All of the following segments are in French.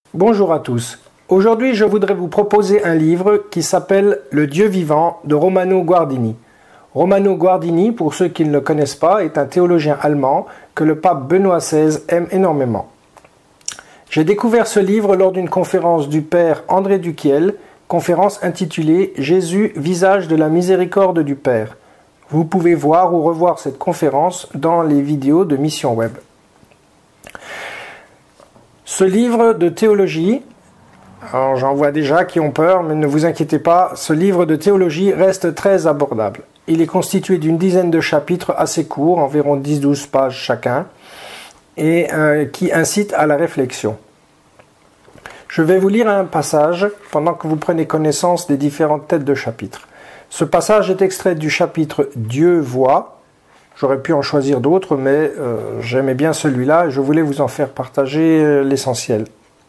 Bonjour à tous. Aujourd'hui, je voudrais vous proposer un livre qui s'appelle Le Dieu vivant de Romano Guardini. Romano Guardini, pour ceux qui ne le connaissent pas, est un théologien allemand que le pape Benoît XVI aime énormément. J'ai découvert ce livre lors d'une conférence du père André Duquiel, conférence intitulée « Jésus, visage de la miséricorde du Père ». Vous pouvez voir ou revoir cette conférence dans les vidéos de Mission Web. Ce livre de théologie, alors j'en vois déjà qui ont peur, mais ne vous inquiétez pas, ce livre de théologie reste très abordable. Il est constitué d'une dizaine de chapitres assez courts, environ 10-12 pages chacun, et qui incitent à la réflexion. Je vais vous lire un passage pendant que vous prenez connaissance des différentes têtes de chapitres. Ce passage est extrait du chapitre « Dieu voit ». J'aurais pu en choisir d'autres, mais j'aimais bien celui-là et je voulais vous en faire partager l'essentiel.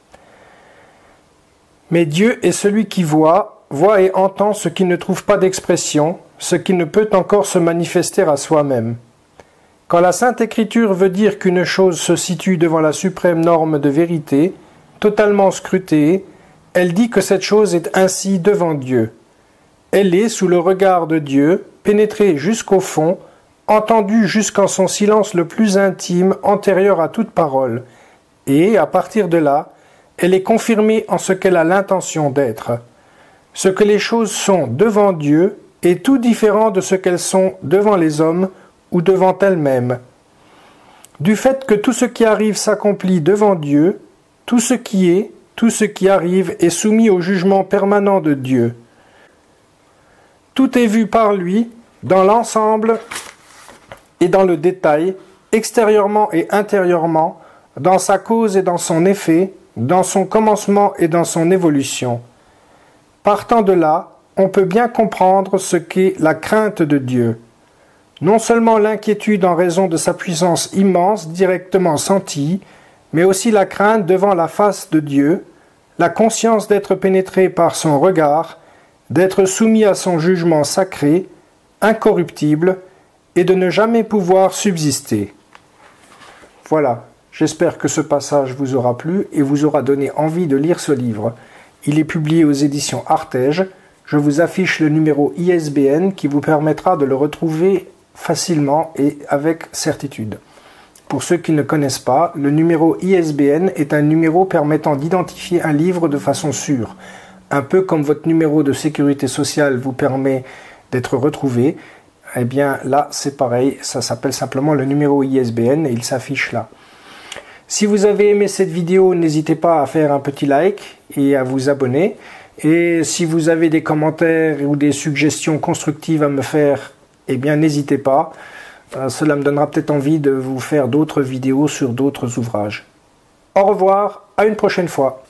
Mais Dieu est celui qui voit et entend ce qui ne trouve pas d'expression, ce qui ne peut encore se manifester à soi-même. Quand la Sainte Écriture veut dire qu'une chose se situe devant la suprême norme de vérité, totalement scrutée, elle dit que cette chose est ainsi devant Dieu. Elle est sous le regard de Dieu, pénétrée jusqu'au fond, entendue jusqu'en son silence le plus intime, antérieur à toute parole, et, à partir de là, elle est confirmée en ce qu'elle a l'intention d'être. Ce que les choses sont devant Dieu est tout différent de ce qu'elles sont devant les hommes ou devant elles-mêmes. Du fait que tout ce qui arrive s'accomplit devant Dieu, tout ce qui est, tout ce qui arrive est soumis au jugement permanent de Dieu. Tout est vu par lui, dans l'ensemble et dans le détail, extérieurement et intérieurement, dans sa cause et dans son effet, dans son commencement et dans son évolution. Partant de là, on peut bien comprendre ce qu'est la crainte de Dieu. Non seulement l'inquiétude en raison de sa puissance immense directement sentie, mais aussi la crainte devant la face de Dieu, la conscience d'être pénétré par son regard, d'être soumis à son jugement sacré, incorruptible, et de ne jamais pouvoir subsister. Voilà, j'espère que ce passage vous aura plu et vous aura donné envie de lire ce livre. Il est publié aux éditions Artege. Je vous affiche le numéro ISBN qui vous permettra de le retrouver facilement et avec certitude. Pour ceux qui ne connaissent pas, le numéro ISBN est un numéro permettant d'identifier un livre de façon sûre. Un peu comme votre numéro de sécurité sociale vous permet d'être retrouvé, eh bien là c'est pareil, ça s'appelle simplement le numéro ISBN et il s'affiche là. Si vous avez aimé cette vidéo, n'hésitez pas à faire un petit like et à vous abonner. Et si vous avez des commentaires ou des suggestions constructives à me faire, eh bien n'hésitez pas. Cela me donnera peut-être envie de vous faire d'autres vidéos sur d'autres ouvrages. Au revoir, à une prochaine fois.